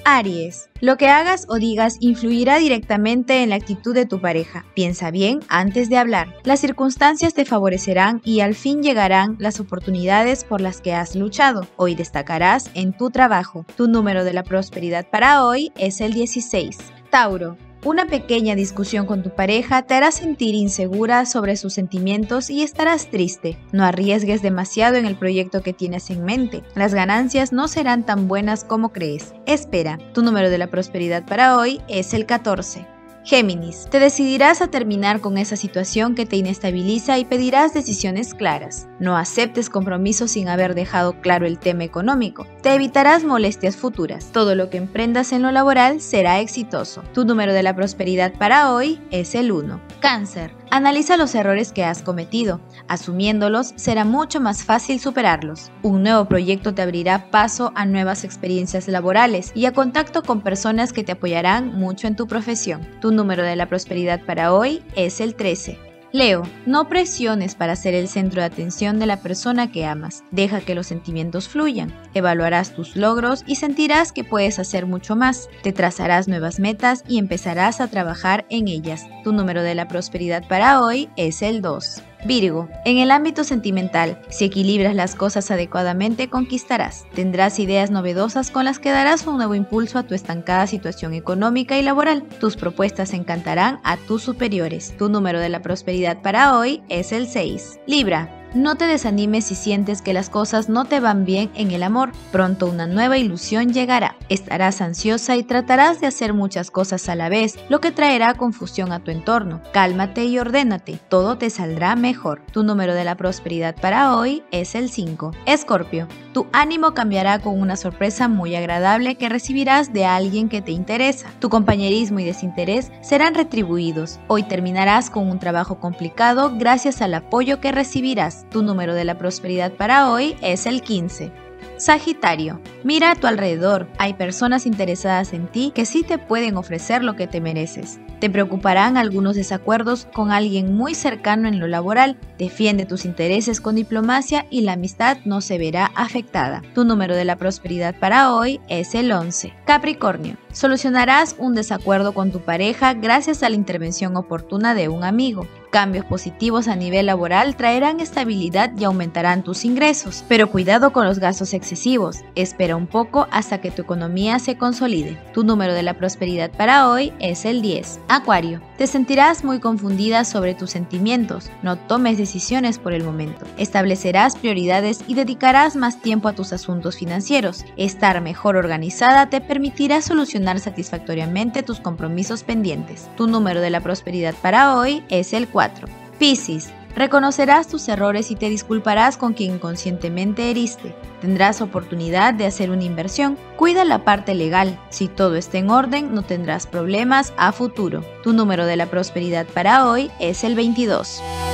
Aries, lo que hagas o digas influirá directamente en la actitud de tu pareja. Piensa bien antes de hablar. Las circunstancias te favorecerán y al fin llegarán las oportunidades por las que has luchado. Hoy destacarás en tu trabajo. Tu número de la prosperidad para hoy es el 16. Tauro. Una pequeña discusión con tu pareja te hará sentir insegura sobre sus sentimientos y estarás triste. No arriesgues demasiado en el proyecto que tienes en mente. Las ganancias no serán tan buenas como crees. Espera, tu número de la prosperidad para hoy es el 14. Géminis, te decidirás a terminar con esa situación que te inestabiliza y pedirás decisiones claras. No aceptes compromisos sin haber dejado claro el tema económico. Te evitarás molestias futuras. Todo lo que emprendas en lo laboral será exitoso. Tu número de la prosperidad para hoy es el 1. Cáncer, analiza los errores que has cometido. Asumiéndolos, será mucho más fácil superarlos. Un nuevo proyecto te abrirá paso a nuevas experiencias laborales y a contacto con personas que te apoyarán mucho en tu profesión. Tu número de la prosperidad para hoy es el 13. Leo, no presiones para ser el centro de atención de la persona que amas. Deja que los sentimientos fluyan. Evaluarás tus logros y sentirás que puedes hacer mucho más. Te trazarás nuevas metas y empezarás a trabajar en ellas. Tu número de la prosperidad para hoy es el 2. Virgo, en el ámbito sentimental, si equilibras las cosas adecuadamente, conquistarás. Tendrás ideas novedosas con las que darás un nuevo impulso a tu estancada situación económica y laboral. Tus propuestas encantarán a tus superiores. Tu número de la prosperidad para hoy es el 6. Libra, no te desanimes si sientes que las cosas no te van bien en el amor. Pronto una nueva ilusión llegará. Estarás ansiosa y tratarás de hacer muchas cosas a la vez, lo que traerá confusión a tu entorno. Cálmate y ordénate. Todo te saldrá mejor. Tu número de la prosperidad para hoy es el 5. Escorpio, tu ánimo cambiará con una sorpresa muy agradable que recibirás de alguien que te interesa. Tu compañerismo y desinterés serán retribuidos. Hoy terminarás con un trabajo complicado gracias al apoyo que recibirás. Tu número de la prosperidad para hoy es el 15. Sagitario, mira a tu alrededor. Hay personas interesadas en ti que sí te pueden ofrecer lo que te mereces. Te preocuparán algunos desacuerdos con alguien muy cercano en lo laboral. Defiende tus intereses con diplomacia y la amistad no se verá afectada. Tu número de la prosperidad para hoy es el 11. Capricornio, solucionarás un desacuerdo con tu pareja gracias a la intervención oportuna de un amigo. Cambios positivos a nivel laboral traerán estabilidad y aumentarán tus ingresos, pero cuidado con los gastos excesivos. Espera un poco hasta que tu economía se consolide. Tu número de la prosperidad para hoy es el 10. Acuario, te sentirás muy confundida sobre tus sentimientos. No tomes decisiones por el momento. Establecerás prioridades y dedicarás más tiempo a tus asuntos financieros. Estar mejor organizada te permitirá solucionar satisfactoriamente tus compromisos pendientes. Tu número de la prosperidad para hoy es el 4. Piscis, reconocerás tus errores y te disculparás con quien inconscientemente heriste. Tendrás oportunidad de hacer una inversión. Cuida la parte legal. Si todo está en orden, no tendrás problemas a futuro. Tu número de la prosperidad para hoy es el 22.